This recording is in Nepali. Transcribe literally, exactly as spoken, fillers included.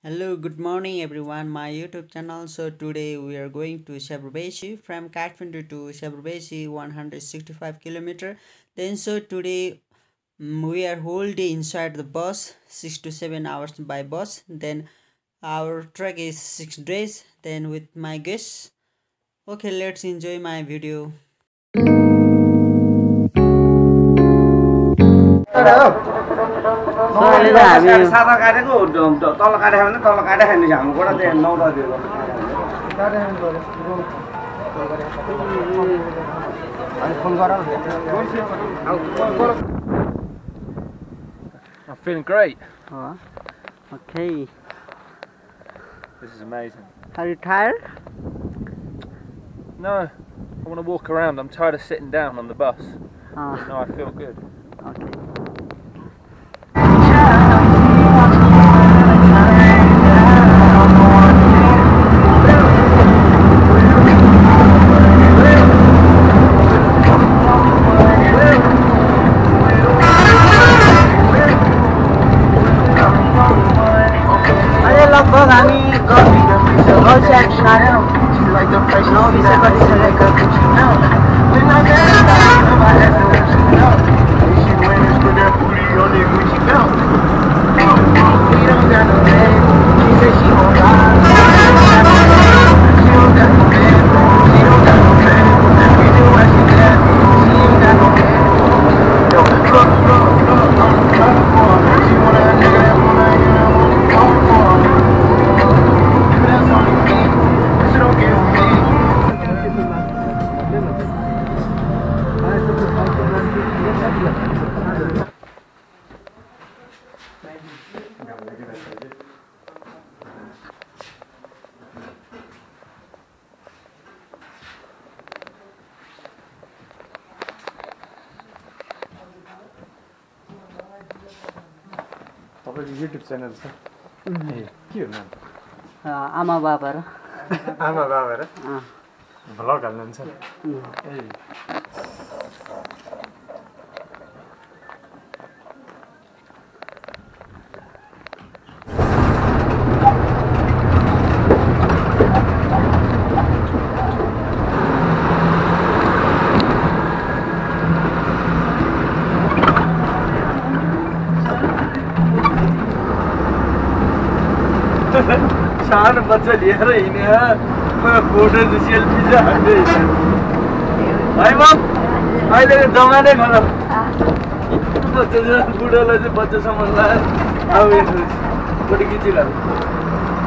Hello, good morning everyone, my YouTube channel. So today we are going to Shyprubenshi from Kathmandu to Shyprubenshi one hundred sixty-five kilometer. Then so today mm, we are whole day inside the bus, six to seven hours by bus. Then our trek is six days. Then with my guests. Okay, let's enjoy my video. सादा काटेको तल काट्यो भने तल काट्यो खाने हाम्रो गोडा चाहिँ नौ दिएको अनि फोन गर I'm feeling great. Oh, okay. This is amazing. Are you tired? No, I want to walk around. I'm tired of sitting down on the bus. Oh, No, I feel good. okay. तपाईँको YouTube channel छ ए के हो नाम Amababara. आमा बाबा र Ah. भ्लग हाल्नुहुन्छ ए सानो बच्चा लिएर हिँड्ने फोटो चाहिँ सेल्फी चाहिँ हान्दै है मम अहिलेको जमानै खराब बच्चा बुढोलाई चाहिँ बच्चासम्म लायो अब फोटो खिचिरहनु